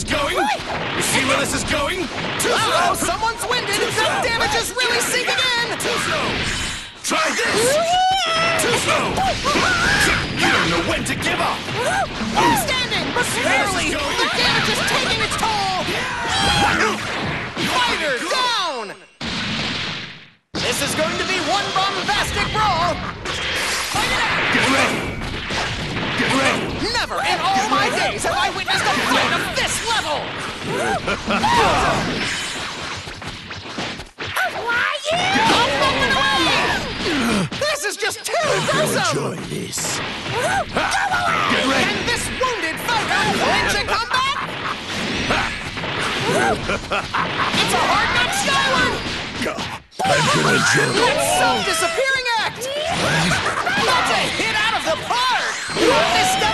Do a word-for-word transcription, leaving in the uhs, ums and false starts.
is going? You see where this is going? Uh-oh, someone's winded! That damage is really sinking in! Too slow! Try this! Too slow! You don't know when to give up! Standing, but barely! The damage is taking its toll! Fighter down! This is going to be one bombastic brawl! Fight it out! Get ready! Get ready! Never in all my days have I witnessed a fight of this level! This is just too gruesome! Enjoy this. Get ready! Can this wounded fighter launch a comeback? It's a hard knock Skyward! I'm gonna enjoy That self-disappearing act! That's a hit out of the park! Not this guy!